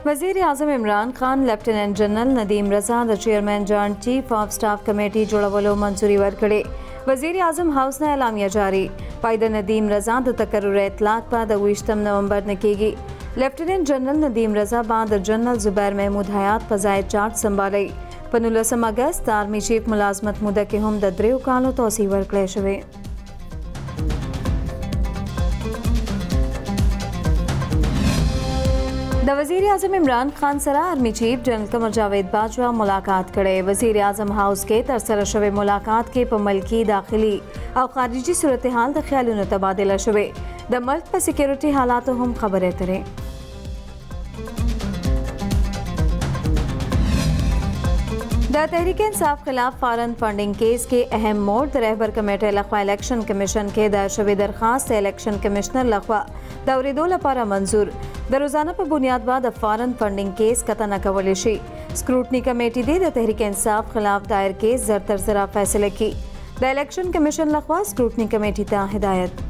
वज़ीर आज़म Imran Khan lieutenant general Nadeem Raza द chairman joint chief of staff committee जोड़वलो मंजूरी वर्कड़े। वज़ीर आज़म हाउस ने एलामिया जारी पायद नदीम रज़ा द तकर्रुर इतलाक बाद 28 नवंबर ने कीगी। लेफ्टिनेंट जनरल नदीम रज़ा बाद जनरल ज़ुबैर महमूद हयात पज़ाए चार्ज संभाली। 15 अगस्त आर्मी चीफ मुलाजमत मुद्दा के हम द 3 कालो तोसी वर्कड़े शवे। द वज़ीर आज़म इमरान खान सरा army chief general Qamar Javed Bajwa मुलाकात करे। वज़ीर आज़म हाउस के तरसरा शवे मुलाकात के पमलकी दाखिली और खारिजी सूरत हाल द ख्यालों तबादला शवे। द मुल्क पर सिक्योरिटी हालात हम खबरें तरे। द तहरीक इंसाफ खिलाफ फॉरेन फंडिंग केस के अहम मोड़ द रहबर कमेटी लखवा इलेक्शन कमीशन के द शवे दरखास्त इलेक्शन कमिश्नर लखवा दौरेदोला पारा मंजूर। द रोजाना पर बुनियाद बाद फॉरेन फंडिंग केस कता न कवलिशी स्क्रूटनी कमेटी दे द तहरीक इंसाफ खिलाफ दायर केस जरतर जरा फैसले की। द इलेक्शन कमीशन लखवा स्क्रूटनी कमेटी ता हिदायत।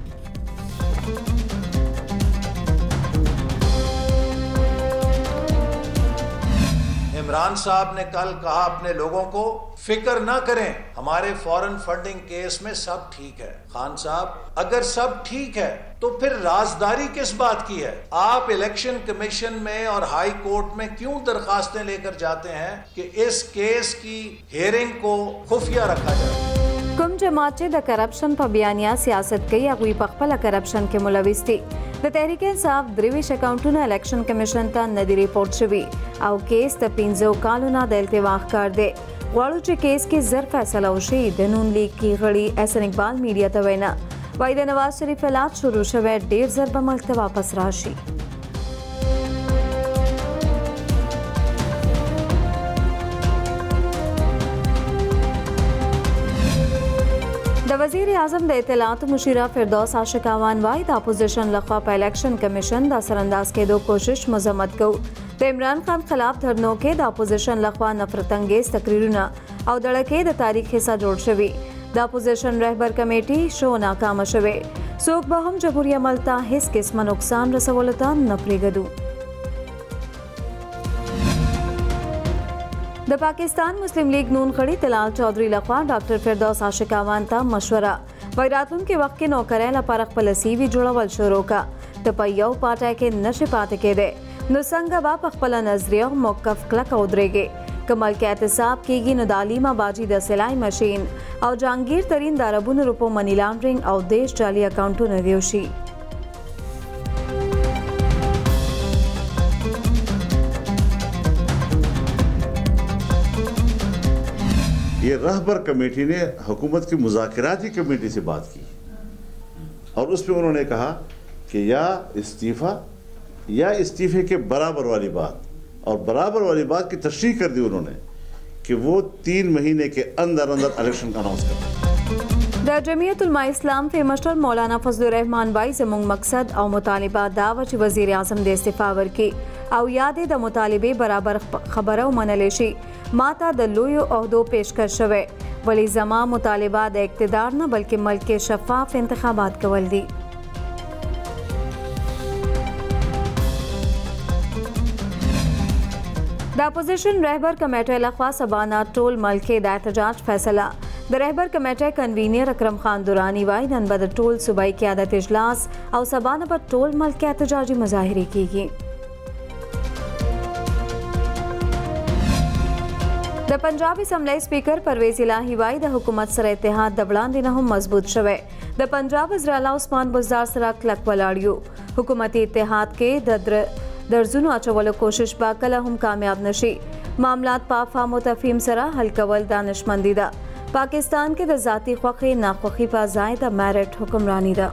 इमरान साहब ने कल कहा अपने लोगों को फिक्र ना करें, हमारे फॉरेन फंडिंग केस में सब ठीक है। खान साहब अगर सब ठीक है तो फिर राजदारी किस बात की है? आप इलेक्शन कमीशन में और हाई कोर्ट में क्यों दरखास्तें लेकर जाते हैं कि इस केस की हियरिंग को खुफिया रखा जाए? कुम जमाचे द करप्शन पर बयानिया सियासत कई अगुई पखपला करप्शन के मुलविस थी। द तहरीक इंसाफ द्रिविश अकाउंटूना इलेक्शन कमीशन ता नदी रिपोर्ट शवी और केस द 15 कालूना द इल्तिवाक कर दे। वाड़ू केस के जर फैसला उशी द नून लीग की घड़ी एहसन इकबाल मीडिया तवैना वाइद नवाज शरीफ इलाज शुरू शवे 1.5 ज़रबा मल्क वापस राशि। द वज़ीर आज़म द इत्तलात मुशीरा फिरदौस आशिकावान वाइद अपोजिशन लखवा पर इलेक्शन कमीशन द असरअंदाज के 2 कोशिश मजम्मत को। द इमरान खान खिलाफ धरनों के द अपोजिशन लखवा नफरत अंगेज तकरीरुना और दड़के द तारीख हिस्सा जोड़ शवी। द अपोजिशन रहबर कमेटी शो नाकाम शवे। सोक बहम जमहूरी अमलता हिस किस्म नुकसान रसवलता नपली गदू। द पाकिस्तान मुस्लिम लीग नून खड़ी तलाल चौधरी लखवा डॉक्टर फिरदौस आशिकावान ता मशवरा वैरातुन के वक्त के नौकरेला परख पलसी भी जुड़ावल शुरू का द पय्यौ पाटा के नशे पाते के दे नुसंगा बा पखपला नजरिया मौकफ क्लक उदरेगे कमल के एहतसाब कीगी नदालीमा बाजी द सिलाई मशीन और जहांगीर तरीन दारबुन रुपो मनी लॉन्ड्रिंग और देश जाली अकाउंटों नदियोशी। ये रहबर कमेटी ने हुकूमत की मुज़ाकराती कमेटी से बात की और उसमें उन्होंने कहा कि या इस्तीफ़ा या इस्तीफ़े के बराबर वाली बात, और बराबर वाली बात की तशरीह कर दी उन्होंने कि वो 3 महीने के अंदर अंदर इलेक्शन का अनाउंस करें। द जमीयत उलमा इस्लाम के मस्टर मौलाना फजलुर रहमान भाई जमुंग मकसद और मुतालिबा दावच वज़ीर आज़म दे इस्तीफ़ावर की और यादे द मुतालिबे बराबर खबर मनलेशी माता द लोयो अहदो पेशकश शवे वली जमा मुतालिबा द इक़्तिदार न बल्कि मुल्क के शफाफ इंतखाबात कवल दी। द अपोजिशन रहबर कमेटी लखवा सबाना टोल मल्क के एहतजाज फैसला। द रहबर कमेटी कन्वीनियर अकरम खान दुरानी वाइद अनबद टोल सूबाई क़यादत इजलास और सबाना पर टोल मल्क के एहतजाजी मुजाहिरे की गई। द पंजाब असम्बली स्पीकर परवेज इलाही वाइद हुकूमत सर इत्तेहाद दबड़ान देना हम मजबूत शवे। द पंजाब वज़ीर उस्मान बुज़दार सरा क्लक वलाड़ियो हुकूमती इत्तेहाद के दर्जुनो अचवलो कोशिश बाकला हम कामयाब नशी मामलात पाफा मुतफीम सरा हल कवल दानिशमंदी दा पाकिस्तान के द ज़ाती ख्वाखी नाख्वाखी पा ज़ायदा मैरिट हुक्मरानी दा।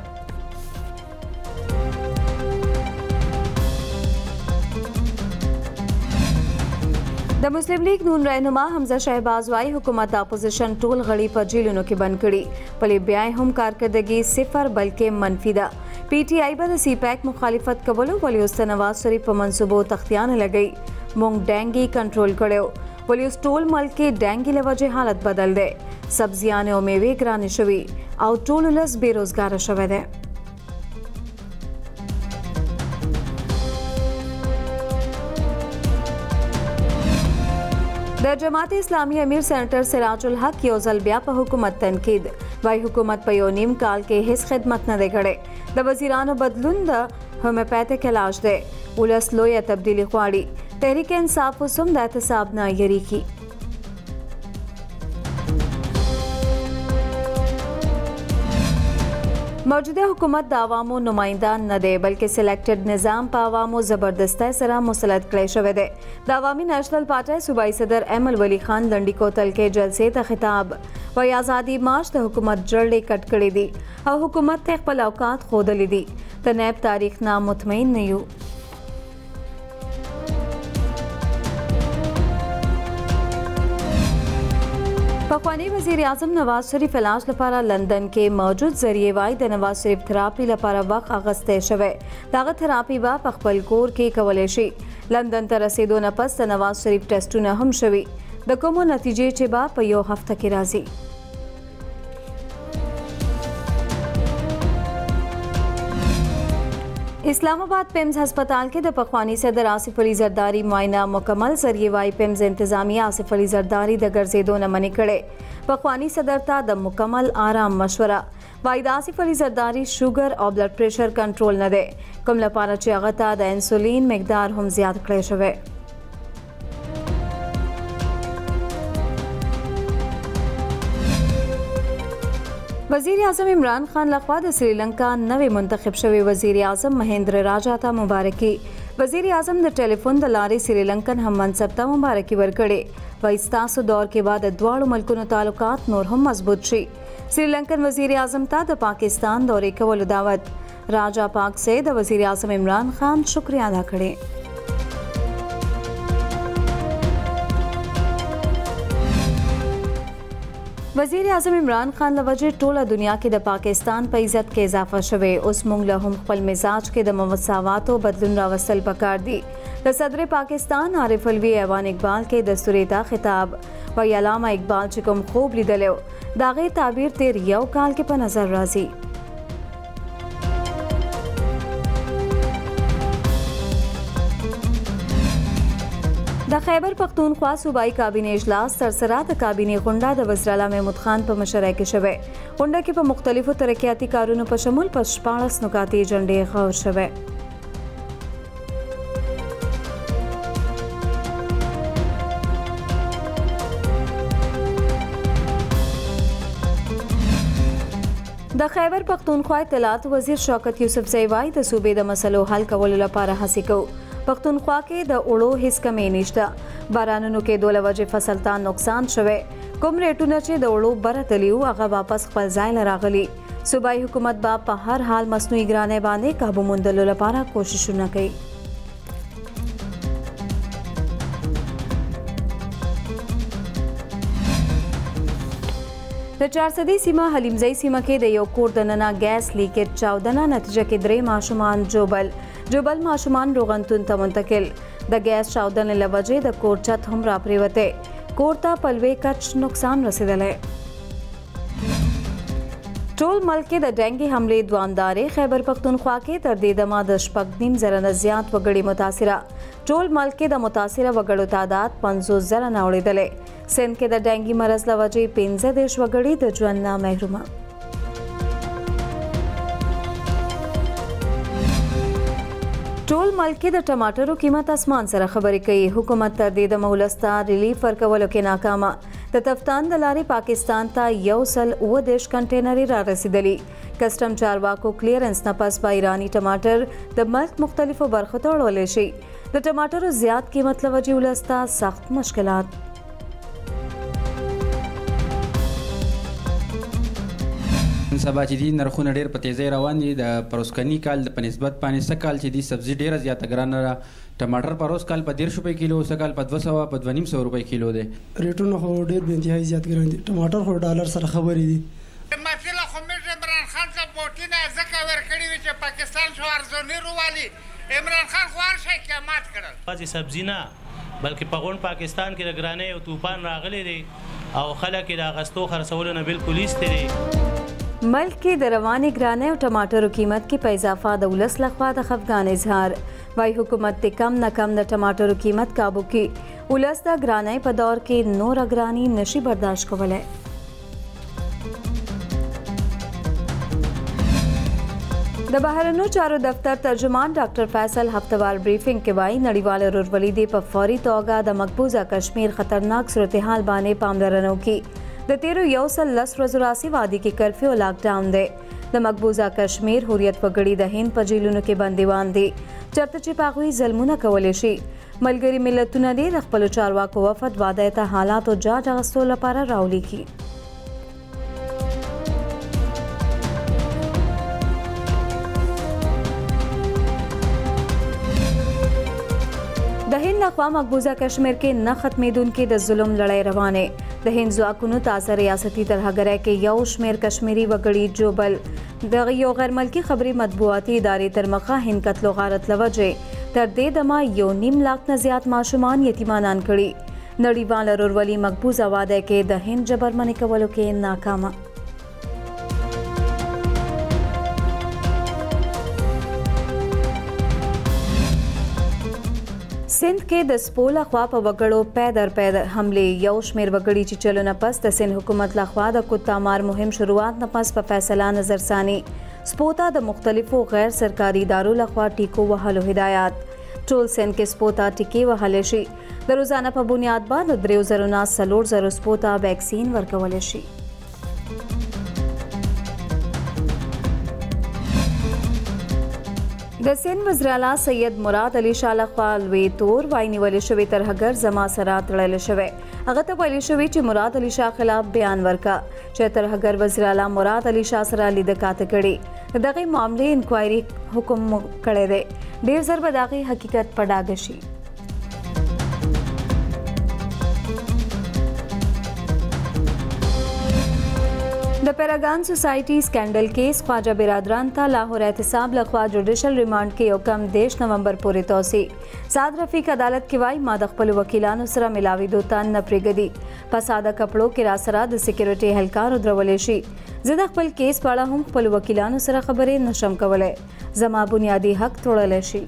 द मुस्लिम लीग नून रहनुमा हमजा शहबाज वाई हुकूमत अपोजिशन टोल गड़ी पर जेलों की बंद कड़ी पले ब्याय हम कारकर्दगी 0 बल्कि मनफीदा। PTI बद CPAC मुखालिफत कबलो वली उस नवाज शरीफ मंसूबो तख्तियान लगई मुंग डेंगी कंट्रोल कड़ो वली उस टोल मल के डेंगी लवजे हालत बदल दे सब्जियां और मेवे ग्रानी शवी और टोल उलस बेरोजगार शवे दे। د جماعت اسلامي امیر سینیټر سراج الحق یو ځل بیا په حکومت تنقید وای حکومت په یو نیم کال کې هیڅ خدمت نه دی کړی د وزیرانو بدلون د هومیوپیتھک علاج دی ولس لویه تبدیلی غواړي تحریک انصاف اوس هم د احتساب نه یریږي موجوده حکومت د عوامو نماینده نه دی بلکې سلیکټډ نظام په عوامو زبردستی سره مسلط کړی شوی دی د عوامي نیشنل پارټۍ صوبایي صدر ایمل ولی خان لنډي کوتل کې جلسې ته خطاب وایي ازادي مارچ د حکومت جړلې کټ کړې دي او حکومت ته خپل اوقات ښودلي دي د نیب تاریخ نه مطمئن نه یو پخوانی وزیر اعظم نواز شریف علاج لپاره لندن کې موجود ذریعے وای د نواز شریف تھراپي لپاره وخت اغسته شوی داغه تھراپي با په خپل کور کې کولای شي لندن ته رسیدو نه پس د نواز شریف ټیسټونه هم شوي د کومو نتیجې چې با په یو هفته کې راځي اسلام آباد پیمز هسپتال کې د پخوانی صدر آصف علي زرداری معاینه مکمل ذریعے وای پیمز انتظامیه آصف علي زرداری د ګرځېدو نه منع کړي پخوانی صدر ته د مکمل آرام مشوره وای د آصف علي زرداری شوګر او بلډ پریشر کنټرول نه دی کوم لپاره چې هغه ته د انسولین مقدار هم زیات کړی شوی وزیر اعظم عمران خان لخوا د سریلنکا نوې منتخب شوی وزیر اعظم مهیندر راجا ته مبارکي وزیر اعظم د ټلیفون د لارې سریلنکن هم منصب ته مبارکي ورکړي وایي ستاسو دور کې بعد د دواړو ملکونو تعلقات نور هم مضبوط شي سریلنکن وزیر اعظم ته د پاکستان دورې کولو دعوت راجا پاک سے د وزیر اعظم عمران خان شکریہ ادا کړي وزیر اعظم عمران خان لوجه ټوله دنیا کې د پاکستان په عزت کې اضافه شوه اوس موږ له هم خپل مزاج کې د مساواتو بدلون راوستل پکار دي د صدر پاکستان عارف الوی ایوان اقبال کې دستوري ته خطاب وی علامه اقبال چې کوم خوب لیدلو داغه تعبیر تیر یو کال کې په نظر راځي د خیبر پختونخوا صوبایي کابینه اجلاس سرسره د کابینه غونډه د وزیر اعلی محمود خان په مشرۍ کې شوه غونډه کې په مختلفو ترقیاتي کارونو په شمول په 14 نکاتي ایجنډې غور شوه د خیبر پختونخوا اطلاعات وزیر شوکت یوسف زیوای د صوبې د مسلو حل کولو لپاره هڅې کوي پختونخوا کې د اوړو هیڅ کمی نشته بارانونو کې دوله وجه فصل ته نقصان شوه کوم ریټونه چې د اوړو برتلیو هغه واپس خپل ځای لراغلي صوبایي حکومت با په هر حال مصنوعي ګرانۍ باندې قابو موندلو لپاره کوششونه کوي د چارسدي سیمه حلیمزی سیمه کې د یو کور دننه ګیس لیکیج چاودنه نتیجه کې 3 ماشومان جوبل ماشومان روغنتون ته منتقل د ګیس چاودنې له وجې د کور چت هم را پریوته کور ته پلوې کچ نقصان رسیدلی ټول ملک کې د ډینګي حملې دوامدارې خیبر پختونخوا کې تر دې دمه د 9.5 نه زیات وګړي متاثره ټول ملک کې د متاثره وګړو تعداد 50,000 نه اوړېدلی سند کې د ډینګي مرض له وجې 15 وګړي د ژوند نه محرومه ټول ملک کې د ټماټرو قیمت اسمان سره خبرې کوي حکومت تر دې د مولستا ریلیف ورکولو کې ناکامه د تفتان د لارې پاکستان ته 110 کنټینري را رسیدلی کسٹم چارواکو کلیرنس نه پس با ایرانی ټماټر د ملک مختلفو برخو ته وړل شي د ټماټرو زیات قیمت لوجې ولستا سخت مشکلات سبا چې دي نرخونه ډېر په تیزۍ روان دي د پروسکني کال په نسبت باندې څه کال چې دي سبزي ډېره زیاته ګرانه ده ټماټر پروس کال په 150 روپۍ کیلو څه کال په 200 په 250 روپۍ کیلو دی ریټونه خو ډېر بې انتهایي زیات ګران دي ټماټر خو ډالر سره خبرې دي مسله خو موږ عمران خان ته بوټونه ځکه ورکړي وي چې پاکستان شو ارزوني روالي عمران خان خو هر شی قیمت کړل بعضې سبزي نه بلکې په غونډ پاکستان کې د ګرانۍ او طوفان راغلی دی او خلک یې د اغستو خرڅولو نه بالکل ایستې دي ملک کې د روانې ګرانۍ او ټماټرو قیمت کې په اضافه د ولس لخوا د خفګان اظهار وایي حکومت د کم نه کم د ټماټرو قیمت قابو کړي ولس د ګرانۍ په دور کې نور ګرانی نشي برداشت کولی. د بهرنیو چارو دفتر ترجمان ډاکټر فیصل هفتوار بریفنګ کې وایي نړیوال ورورولي دې په فوري توګه د مقبوضه کشمیر خطرناک صورتحال باندې پاملرنه وکړي. د تیرو 110 ورځو راهیسې وادي کې کرفیو او لاک ډاون دی. د مقبوضه کشمیر هوریت وګړي د هند په جیلونو کې بندیوان دي چېرته چې په هغوی ظلمونه کولی شي. ملګري ملتونه دې د خپلو چارواکو وفد واده ته حالاتو جاج اخیستو لپاره راولیږي. د هند لخوا مقبوضه کشمیر کې نه ختمېدونکې د ظلم لړۍ روانې. د هند ځواکونو تازه ریاستي ترهګرۍ کې یو شمېر کشمیري وګړي جوبل د یو غیر ملکي خبري مطبوعاتي ادارې تر مخه هند قتل و غارت له وجې تر دې دمه 1.5 لاک نه زیات ماشومان یتیمانان کړي. نړیوال ورورولي مقبوضه واده کې د هند جبرمنې کولو کې ناکامه. سند کې د سپو لخوا په وګړو پی در پی حملې یو شمېر وګړي چې چلو نه پس د سند حکومت لخوا د کتا مار مهم شروعات نه پس په فیصله نظرثاني سپو ته د مختلفو غیر سرکاري ادارو لخوا ټیکو وهلو هدایات. ټول سند کې سپو ته ټیکې وهلی شي. د روزانه په بنیاد باندې 3,000 نه 4,000 سپو ته ویکسین ورکولی شي. د سند وزیر اعلی سید مراد علي شاه لخوا لوی تور وای نیولې شوی ترهګر زما سره تړلی شوی. هغه ته ویلي شوی چې مراد علي شاه خلاف بیان ورکا چې ترهګر وزیر اعلی مراد علي شاه سره لیده کاته کړي. دغه معاملې انکوایري حکم کړی دی. ډیر زر به دغه حقیقت په ډاګه شي. د پیراګان سوسایټي سکینډل کیس خواجه برادران ته لاهور احتساب لخوا جوډیشل ریمانډ کې یو کم 10 نومبر پورې توسیع. سعد رفیق عدالت کې وایي ما د خپلو وکیلانو سره ملاویدو ته نه پرېږدي. په ساده کپړو کې را سره د سکیورټي اهلکار ودرولی شي. زه د خپل کیس په اړه هم خپلو وکیلانو سره خبرې نشم کولی. زما بنیادي حق توړلی شي.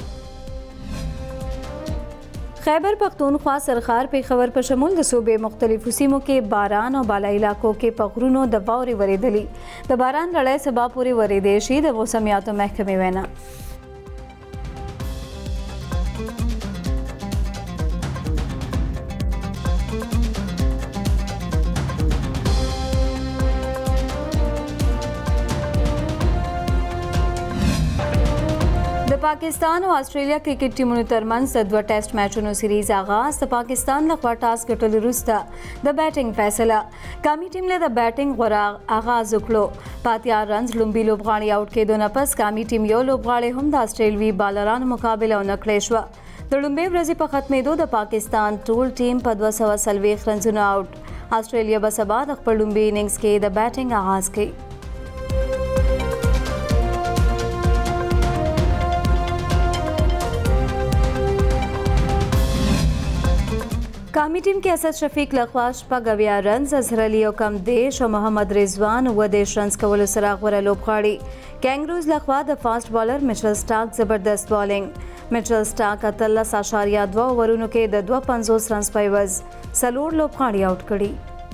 خیبر پختونخوا سرخار پیښور په شمول د صوبې مختلفو سیمو کې باران او بالا علاقو کې په غرونو د واورې ورېدلي. د باران لړۍ سبا پورې ورېدی شي. د موسمیاتو محکمې وینا پاکستان او استرالیا کرکټ ټیمونو ترمنځ د 2 ټیسټ میچونو سیریز آغاز. د پاکستان لخوا ټاس ګټلو وروسته د بیټینګ فیصله. کامي ټیم له د بیټینګ غوره آغاز وکړو. په 8 رنز لومبي لوبغاړي آوټ کېدو نه پس کامي ټیم یو لوبغاړی هم د استریلوي بالرانو مقابله ونه کړې شوه. د لومبۍ ورځې په ختمېدو د پاکستان ټول ټیم په 240 رنزونو آوټ. استرالیا به سبا د خپل لومبي اننګز کې د بیټینګ آغاز کوي. کامی ټیم کې اسد شفیق لخوا 80 رنز، اظهر علي یو کم 10 او محمد رضوان 10 رنز کولو سره غوره لوبغاړي. کینګروز لخوا د فاست بالر میچل سټارک زبردست بالینګ. میچل سټارک 13.2 اوورونو کې د 250 رنز په عوض 4 لوبغاړي آوټ کړي.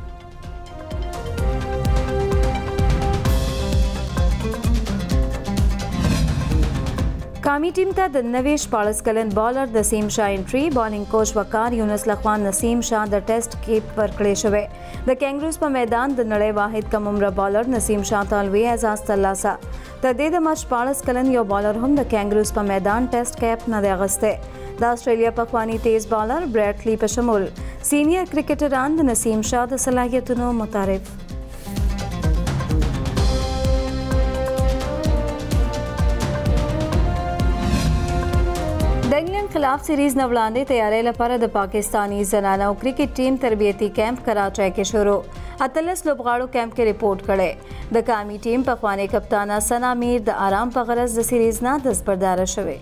کامی ټیم ته د 14 کلن بالر د نسیم شاه انټری بالینګ کوچ وقار یونس لخوا نسیم شاه د ټیسټ کیپ ورکړی شوی. د کینګروز په میدان د نړۍ واحد کم عمره بالر نسیم شاه ته لوی اعزاز ترلاسه. د دې د مچ 14 کلن یو بالر هم د کینګروز په میدان ټیسټ کیپ نه دی اغوستی. د استرالیا پخوانی تیز بالر برټ لی په شمول سینیر کرکټران د نسیم شاه د صلاحیتونو متعارف. د انګلند خلاف سیریز نه وړاندې تیاری لپاره د پاکستانی زنانو کرکټ ټیم تربیتی کیمپ کراچۍ کې شروع. 18 لوبغاړو کیمپ کې ریپورټ کړی. د کامی ټیم پخوانی کپتانه سنا میر د آرام په غرض د سیریز نه دستبرداره شوې.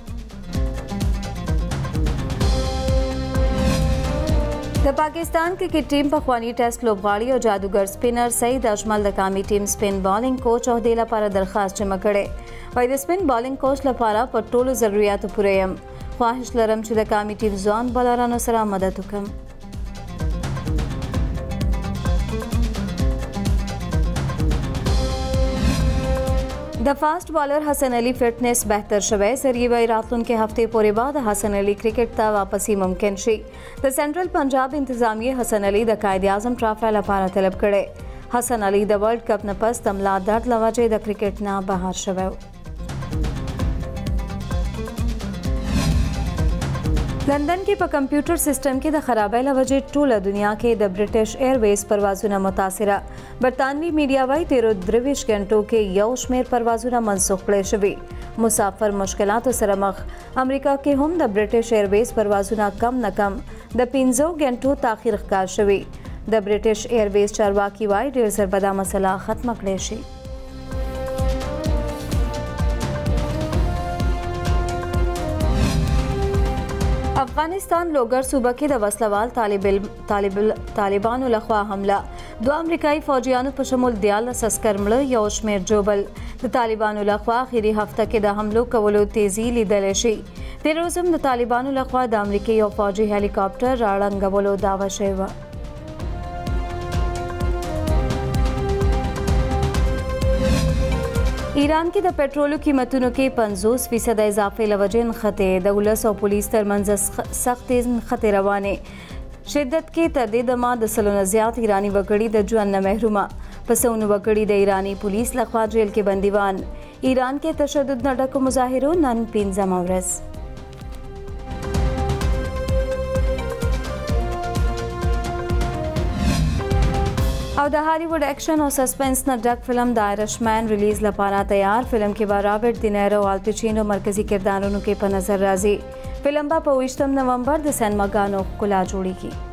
د پاکستان کرکټ ټیم پخوانی ټیسټ لوبغاړي او جادوګر سپینر سعید اجمل د کامی ټیم سپین بالینګ کوچ عہدې لپاره درخواست جمع کړې. وایي د سپین بالینګ کوچ لپاره په ټولو ضرورتو پوره یم، خواهش لرم چې د قامي ټیم ځوان بالرانو سره مدد وکړم. د فاسٹ بالر حسن علي فټنس بهتر شوی سرګي وای راتلونکي هفته پورې بعد حسن علي کرکټ ته واپسی ممکن شي. د سنټرل پنجاب انتظامیه حسن علي د قائد اعظم ټرافي لپاره طلب کړي. حسن علي د ورلد کپ نه پس د ملا درد له وجې د کرکټ نه بهر شوی. لندن کې په کمپیوټر سیستم کې د خرابۍ له وجې ټوله دنیا کې د برټش ایرویز پروازونه متاثره. برطانوي میډیا وایي تیرو 23 غنټو کې یو شمېر پروازونه منسوخ کړي شوي. مسافر مشکلاتو سره مخ. امریکا کې هم د برټش ایرویز پروازونه کم نه کم د 15 غنټو تاخیر ښکار شوي. د برټش ایرویز چارواکي وایي ډېر ژر به دا مسله ختمه کړی شي. افغانستان لوګر صوبه کې د وسلوال طالبانو لخوا حمله. 2 امریکایي فوجیانو په شمول 14 عسکر مړه، یو شمېر جوبل. د طالبانو لخوا اخري هفته کې د حملو کولو تیزی لیدلی شي. تېر ورځ هم د طالبانو لخوا د امریکې یو فوجي هلیکاپټر راړنګولو دعوه شوې وه. ایران کې د پټرولو قیمتونو کې 50% اضافه له وجې نښتې. د ولس او پولیس ترمنځ سختې نښتې روانې. شدت کې تر دې دمه د 100 نه زیات ایراني وګړي د ژوند نه محرومه. په 100 وګړي د ایراني پولیس لخوا جیل کې بندیوان. ایران کې تشدد نه ډکو مظاهرو نن 15مه ورځ. او د هالیوډ اکشن او سسپنس نه ډک فلم د آیرشمین ریلیز لپاره تیار. فلم کې به رابرټ دینیرو او الپچینو مرکزی کردارونو کې په نظر راځي. فلم به په 20 نومبر د سینماګانو ښکلا جوړیږي.